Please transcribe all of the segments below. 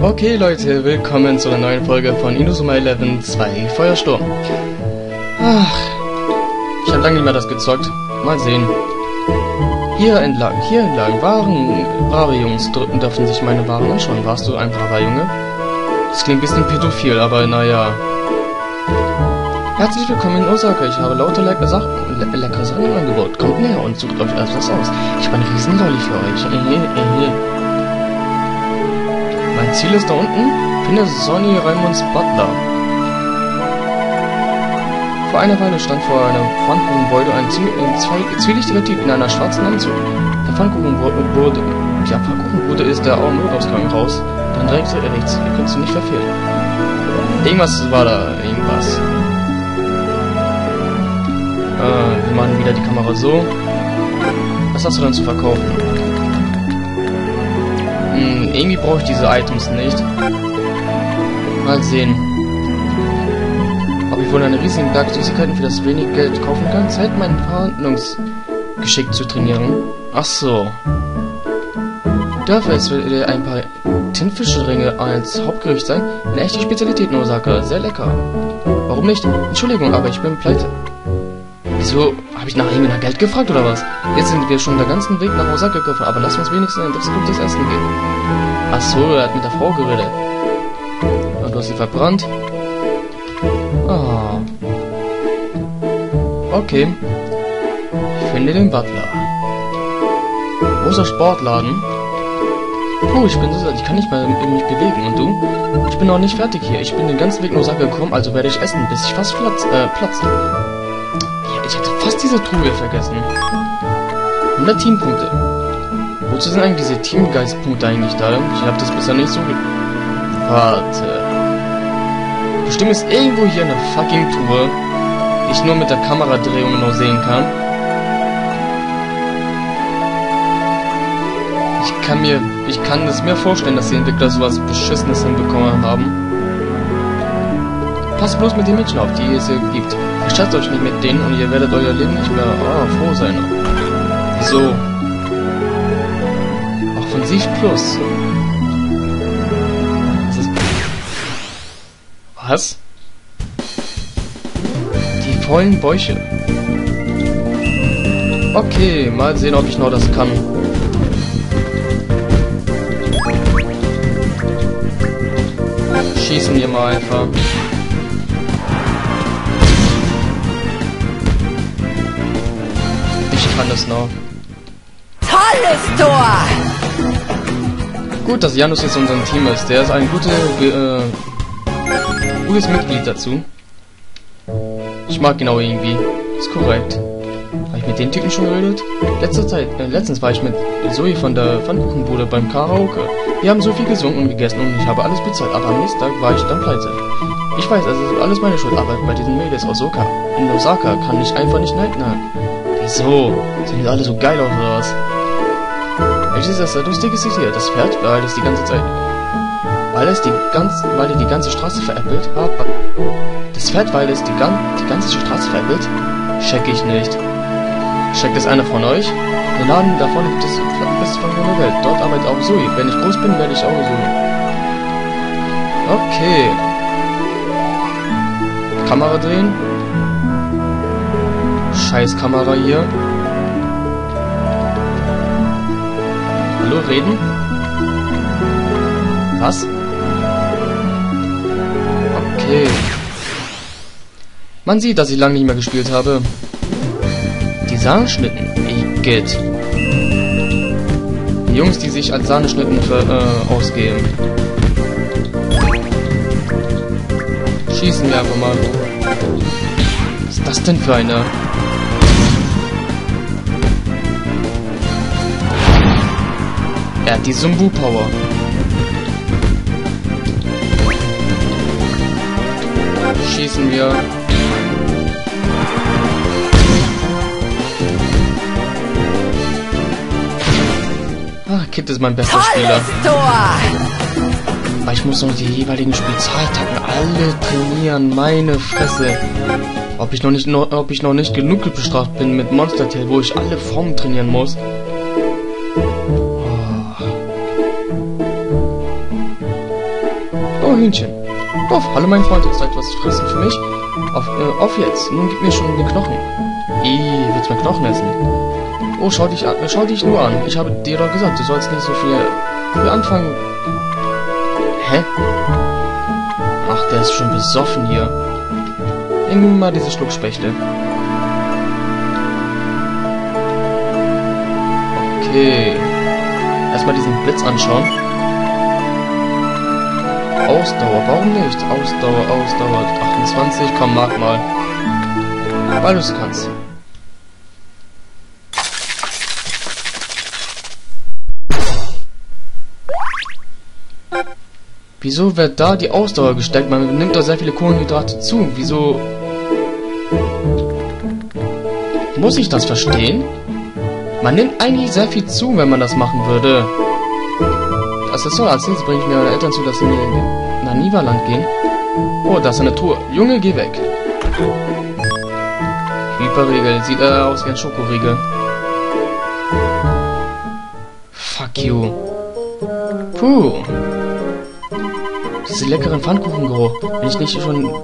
Okay Leute, willkommen zu einer neuen Folge von Inazuma 11 2 Feuersturm. Ach, ich habe lange nicht mehr das gezockt. Mal sehen. Hier entlang waren brave Jungs, dürfen sich meine Waren anschauen. Warst du ein braver Junge? Das klingt ein bisschen pädophil, aber naja. Herzlich willkommen in Osaka. Ich habe lauter leckere Sachen im Angebot. Kommt näher und sucht euch etwas aus. Ich bin ein Riesenlolli für euch. Mein Ziel ist da unten. Finde Sonny Raimunds Butler. Vor einer Weile stand vor einem Pfannkuchengebäude ein zwielichtiger Typ in einer schwarzen Anzug. Der Pfannkuchenbude ist der Notausgang raus. Dann direkt rechts. Ihr könnt sie nicht verfehlen. Irgendwas war da. Irgendwas. Wir machen wieder die Kamera so. Was hast du denn zu verkaufen? Irgendwie brauche ich diese Items nicht. Mal sehen. Ob ich wohl einen riesigen Berg Süßigkeiten für das wenig Geld kaufen kann? Zeit, mein Verhandlungsgeschick zu trainieren. Ach so. Dürfe es ein paar Tintenfischringe als Hauptgericht sein? Eine echte Spezialität in Osaka. Sehr lecker. Warum nicht? Entschuldigung, aber ich bin pleite. Wieso? Habe ich nach irgendeiner Geld gefragt oder was? Jetzt sind wir schon den ganzen Weg nach Osaka gefahren, aber lass uns wenigstens etwas gutes Essen gehen. Ach so, er hat mit der Frau geredet. Und du hast sie verbrannt? Ah. Okay. Ich finde den Butler. Großer Sportladen. Puh, ich bin so satt, ich kann nicht mehr mich bewegen. Und du? Ich bin noch nicht fertig hier. Ich bin den ganzen Weg nach Osaka gekommen, also werde ich essen, bis ich fast platze. Ich hatte fast diese Truhe vergessen. 100 Teampunkte. Wozu sind eigentlich diese Teamgeist-Punkte eigentlich da? Ich habe das bisher nicht so Warte. Bestimmt ist irgendwo hier eine fucking Truhe, die ich nur mit der Kameradrehung noch sehen kann. Ich kann es mir vorstellen, dass die Entwickler sowas Beschissenes hinbekommen haben. Passt bloß mit den Mädchen auf, die es hier gibt. Verscherzt euch nicht mit denen und ihr werdet euer Leben nicht mehr froh sein. Wieso? Offensiv plus. Was? Die vollen Bäuche. Okay, mal sehen, ob ich noch das kann. Schießen wir mal einfach. Ich kann das noch. Tolles Tor! Gut, dass Janus jetzt unser Team ist. Der ist ein gutes Mitglied dazu. Ich mag ihn auch irgendwie. Ist korrekt. Habe ich mit den Typen schon geredet? Letztens war ich mit Zoe von der Pfannkuchenbude beim Karaoke. Wir haben so viel gesungen und gegessen und ich habe alles bezahlt, aber am nächsten Tag war ich dann pleite. Ich weiß, es ist alles meine Schuld, aber bei diesen Mädels aus in Osaka kann ich einfach nicht nein. Wieso? Sind die alle so geil aus oder was? Welches ist das lustigste hier? Das Pferd, weil es die ganze Zeit... Weil die ganze Straße veräppelt? Das Pferd, weil es die ganze Straße veräppelt? Check ich nicht. Checkt es einer von euch? Den Laden da vorne gibt es bis von der Welt. Dort arbeitet auch Zoe. Wenn ich groß bin, werde ich auch so. Okay. Kamera drehen. Scheiß Kamera hier. Hallo, reden? Was? Okay. Man sieht, dass ich lange nicht mehr gespielt habe. Die Sahneschnitten. Igitt. Die Jungs, die sich als Sahneschnitten ausgeben. Schießen wir einfach mal. Was ist das denn für eine? Er hat die Sumbu-Power. Schießen wir. Kid ist mein bester Spieler. Aber ich muss noch die jeweiligen Spezialtacken alle trainieren. Meine Fresse. Ob ich noch nicht genug bestraft bin mit Monster Tail, wo ich alle Formen trainieren muss. Oh, Hühnchen. Uff, hallo mein Freund, hast du etwas zu fressen für mich? Auf jetzt, nun gib mir schon den Knochen. Willst du mir Knochen essen? Oh, schau dich nur an. Ich habe dir doch gesagt, du sollst nicht so viel früh anfangen. Hä? Ach, der ist schon besoffen hier. Nimm mir mal diese Schluckspechte. Okay. Erstmal diesen Blitz anschauen. Ausdauer, warum nicht? Ausdauer. 28, komm, mach mal. Weil du es kannst. Wieso wird da die Ausdauer gesteckt? Man nimmt doch sehr viele Kohlenhydrate zu. Wieso... Muss ich das verstehen? Man nimmt eigentlich sehr viel zu, wenn man das machen würde. Accessoire, als nächstes bringe ich mir meine Eltern zu, dass sie mir nach Nivaland gehen. Oh, da ist eine Truhe. Junge, geh weg. Hyperriegel. Sieht aus wie ein Schokoriegel. Fuck you. Puh. Diese leckeren Pfannkuchengeruch. Wenn ich nicht schon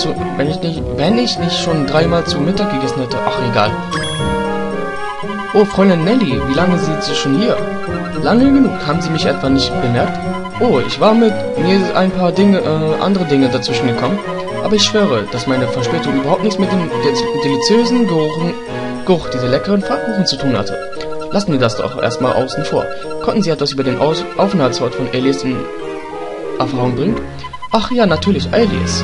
dreimal zu Mittag gegessen hätte. Ach, egal. Oh, Freundin Nelly, wie lange sind Sie schon hier? Lange genug. Haben Sie mich etwa nicht bemerkt? Oh, ich war mit mir ein paar andere Dinge dazwischen gekommen. Aber ich schwöre, dass meine Verspätung überhaupt nichts mit dem deliziösen Geruch dieser leckeren Pfannkuchen zu tun hatte. Lassen wir das doch erstmal außen vor. Konnten Sie etwas über den Aufenthaltsort von Alice in Erfahrung bringen? Ach ja, natürlich, Alice.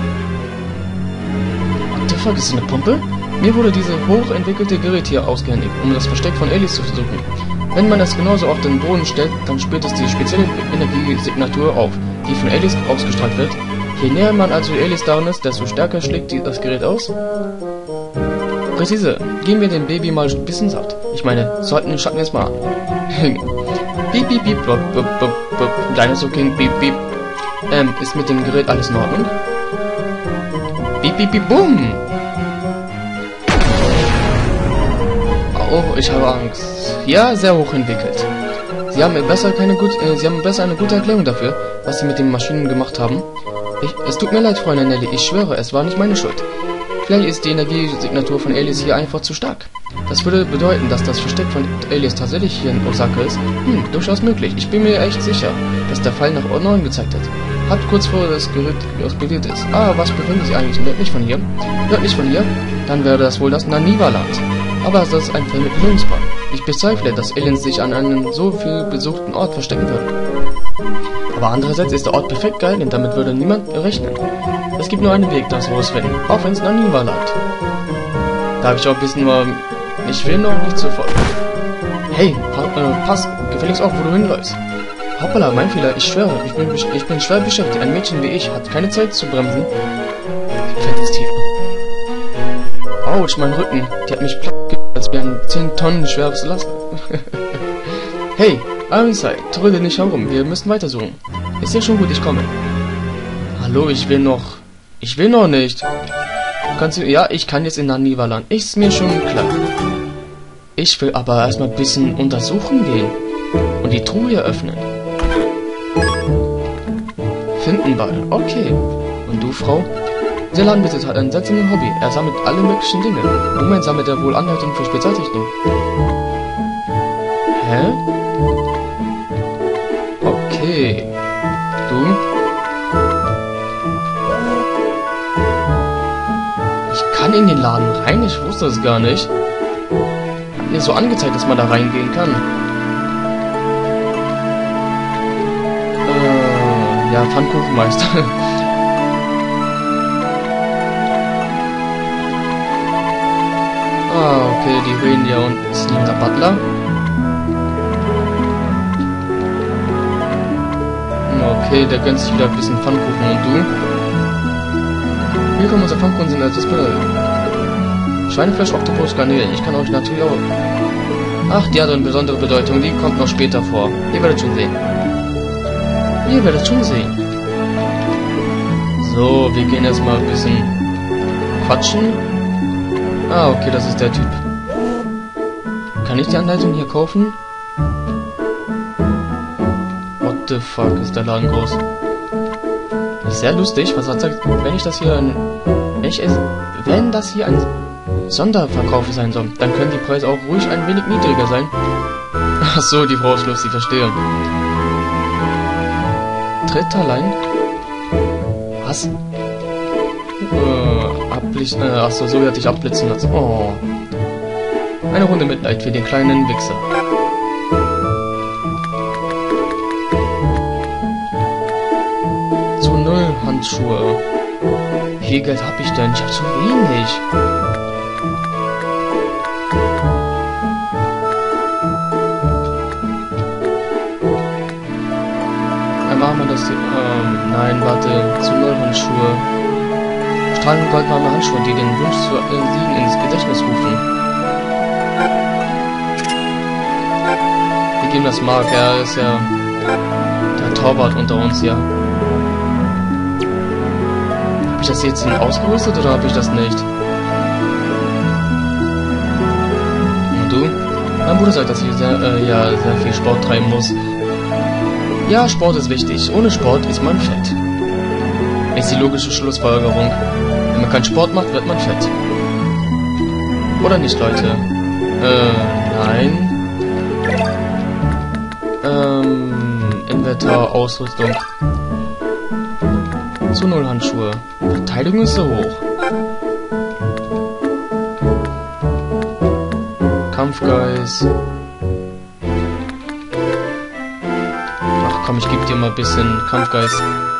What the fuck, ist das eine Pumpe? Mir wurde diese hochentwickelte Gerät hier ausgehändigt, um das Versteck von Alice zu versuchen. Wenn man es genauso auf den Boden stellt, dann spielt es die spezielle Energiesignatur auf, die von Alice ausgestrahlt wird. Je näher man also Alice daran ist, desto stärker schlägt das Gerät aus. Präzise. Geben wir dem Baby mal ein bisschen Saft. Ich meine, schatten wir es mal an. Piep, piep, piep, blop, blop, blop, blop. Dinosaur King, piep, piep. Ist mit dem Gerät alles in Ordnung? Piep, piep, piep, boom! Oh, ich habe Angst. Ja, sehr hoch entwickelt. Sie haben besser eine gute Erklärung dafür, was Sie mit den Maschinen gemacht haben. Es tut mir leid, Freundin Nelly, ich schwöre, es war nicht meine Schuld. Vielleicht ist die Energiesignatur von Alice hier einfach zu stark. Das würde bedeuten, dass das Versteck von Alice tatsächlich hier in Osaka ist. Durchaus möglich. Ich bin mir echt sicher, dass der Fall nach Norden gezeigt hat. Hat kurz vor das Gerät explodiert ist. Was befinden Sie eigentlich nördlich von hier? Nördlich von hier? Dann wäre das wohl das Naniva-Land. Aber das ist ein Vermittlungsbahn. Ich bezweifle, dass Aliens sich an einem so viel besuchten Ort verstecken würden. Aber andererseits ist der Ort perfekt geeignet, damit würde niemand rechnen. Es gibt nur einen Weg, das herauszufinden, auch wenn es Naniva-Land. Da habe ich auch ein bisschen nur... Ich will noch nicht sofort... Hey, pass gefälligst auf, wo du hinläufst. Hoppala, mein Fehler, ich schwöre, ich bin schwer beschäftigt. Ein Mädchen wie ich hat keine Zeit zu bremsen. Fettes Tier. Autsch, mein Rücken. Die hat mich platt gemacht, als wäre ein 10 Tonnen schweres Last. Hey, Ironside, trödel nicht herum. Wir müssen weitersuchen. Ist ja schon gut, ich komme. Hallo, ich will noch nicht. Kannst du... Ja, ich kann jetzt in Naniva-Land. Ist mir schon klar. Ich will aber erstmal ein bisschen untersuchen gehen. Und die Truhe öffnen. Findenball. Okay. Und du, Frau? Der Ladenbesitzer hat ein seltsames Hobby. Er sammelt alle möglichen Dinge. Im Moment sammelt er wohl Anleitungen für Spezialtechniken. Hä? Okay. Du? Ich kann in den Laden rein? Ich wusste es gar nicht. Hat mir so angezeigt, dass man da reingehen kann. Ja, Pfannkuchenmeister. Okay, die reden ja und ist nicht der Butler. Okay, der gönnt sich wieder ein bisschen Pfannkuchen und du? Willkommen, unser Pfannkuchen sind als das Schweinefleisch, Oktopus, Garnelen. Ich kann euch natürlich auch... Ach, die hat eine besondere Bedeutung, die kommt noch später vor. Ihr werdet schon sehen. Ihr werdet schon sehen. So, wir gehen erstmal ein bisschen quatschen. Okay, das ist der Typ. Kann ich die Anleitung hier kaufen? What the fuck, ist der Laden groß? sehr lustig. Was sagt, wenn ich das hier wenn das hier ein Sonderverkauf sein soll, dann können die Preise auch ruhig ein wenig niedriger sein. Ach so, die Frau ist lustig, verstehe. Tritterlein? Was? Ach so, so hat dich abblitzen lassen. Oh. Eine Runde Mitleid für den kleinen Wichser. Zu 0 Handschuhe. Wie viel Geld habe ich denn? Ich habe zu wenig. Machen wir das. Nein, warte. Zu 0 Handschuhe. Strahlend goldwarme Handschuhe, die den Wunsch zu Siegen ins Gedächtnis rufen. Wir geben das Mark. Er ist ja der Torwart unter uns, ja. Habe ich das jetzt ausgerüstet oder habe ich das nicht? Und du? Mein Bruder sagt, dass ich sehr viel Sport treiben muss. Ja, Sport ist wichtig. Ohne Sport ist man fett. Ist die logische Schlussfolgerung. Wenn man keinen Sport macht, wird man fett. Oder nicht, Leute? Nein. Inventar, Ausrüstung. Zu 0 Handschuhe. Verteidigung ist so hoch. Kampfgeist. Komm, ich gebe dir mal ein bisschen Kampfgeist.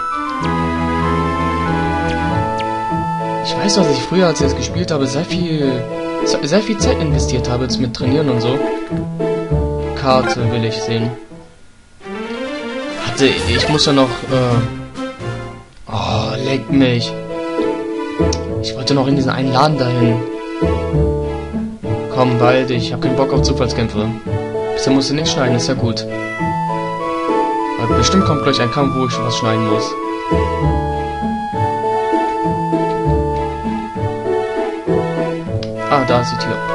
Ich weiß, dass ich früher, als ich das gespielt habe, sehr viel Zeit investiert habe, jetzt mit Trainieren und so. Karte will ich sehen. Warte, ich muss ja noch, Oh, leck mich. Ich wollte noch in diesen einen Laden dahin. Komm, bald, ich habe keinen Bock auf Zufallskämpfe. Bisher musst du nichts schneiden, ist ja gut. Aber bestimmt kommt gleich ein Kampf, wo ich was schneiden muss. Ah, da ist die Tür.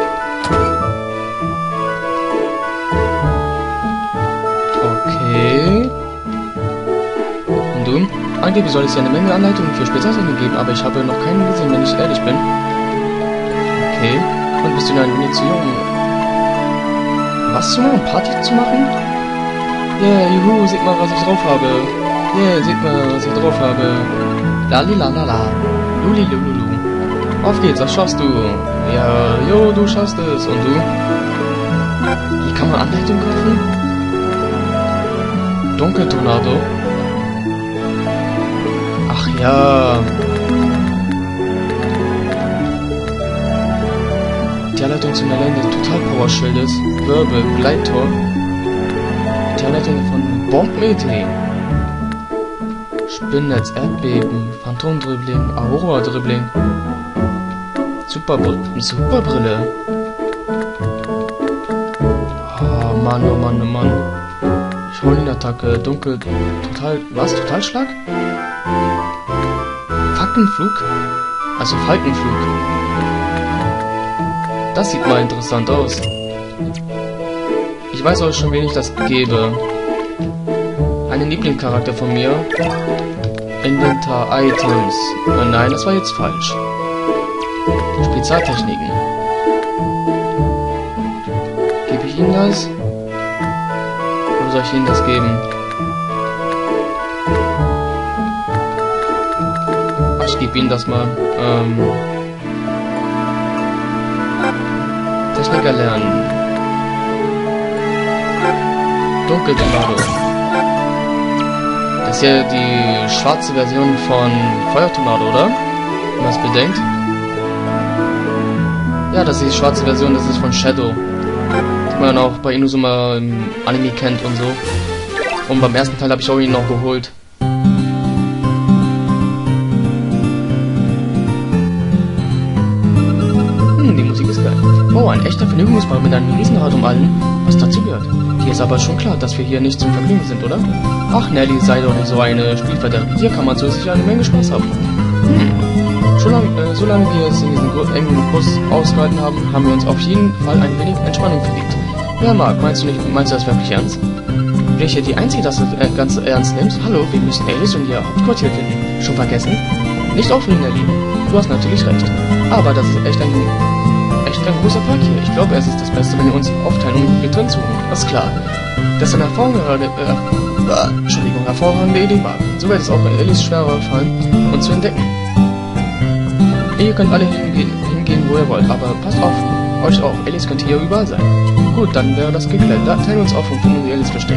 Okay. Und du? Angeblich soll es ja eine Menge Anleitungen für Spezialtechnik geben, aber ich habe noch keinen gesehen, wenn ich ehrlich bin. Okay. Und bist du ein wenig zu jung? Was zu machen? Party zu machen? Yeah, juhu, seht mal, was ich drauf habe. Yeah, seht mal, was ich drauf habe. Lalilalala. Lulilululu. Auf geht's, das schaffst du. Ja, jo, du schaffst es. Und du? Hier kann man Anleitung kaufen? Dunkeltornado. Ach ja. Die Anleitung zum Erlernen des Totalpower-Schildes. Wirbel, Gleittor. Die Anleitung von Bombenidee. Spinnennetz, Erdbeben, Phantomdribbling, Aurora-Dribbling. Superbrille. Oh Mann, oh Mann, oh Mann. Schaulinenattacke, dunkel, was? Totalschlag? Fackenflug? Also Falkenflug. Das sieht mal interessant aus. Ich weiß auch schon, wen ich das gebe. Einen Lieblingscharakter von mir. Inventar Items. Nein, das war jetzt falsch. Spezialtechniken. Gebe ich Ihnen das? Oder soll ich Ihnen das geben? Ach, ich gebe Ihnen das mal. Techniker lernen. Dunkeltornado. Das ist ja die schwarze Version von Feuertornado, oder? Wenn man es bedenkt. Ja, das ist die schwarze Version, das ist von Shadow. Die man auch bei Inazuma im Anime kennt und so. Und beim ersten Teil habe ich auch ihn noch geholt. Die Musik ist geil. Oh, ein echter Vergnügungspark mit einem Riesenrad um allen, was dazu gehört. Dir ist aber schon klar, dass wir hier nicht zum Vergnügen sind, oder? Ach, Nelly, sei doch nicht so eine Spielverderberin. Hier kann man so sicher eine Menge Spaß haben. Solange wir es in diesem engen Bus ausgehalten haben, haben wir uns auf jeden Fall ein wenig Entspannung verdient. Ja, Marc, meinst du das wirklich ernst? Bin ich hier die Einzige, dass du ganz ernst nimmst? Hallo, wir müssen Alice und ihr Hauptquartier finden. Schon vergessen? Nicht aufregen, Ellie. Du hast natürlich recht. Aber das ist echt ein großer Park hier. Ich glaube, es ist das Beste, wenn wir uns aufteilen, um getrennt zu wohnen. Das ist klar. Das ist eine hervorragende Idee war. So wird es auch bei Alice schwerer fallen, uns zu entdecken. Ihr könnt alle hingehen, wo ihr wollt, aber passt auf euch auf. Alice könnte hier überall sein. Gut, dann wäre das geklärt. Da teilen wir uns auf und finden die Alice Versteck.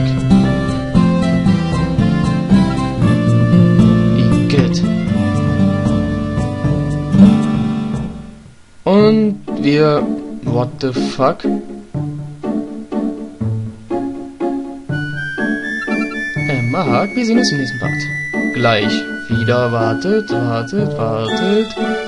Igitt. Und wir... What the fuck? Mark, wir sehen uns im nächsten Part. Gleich wieder. Wartet.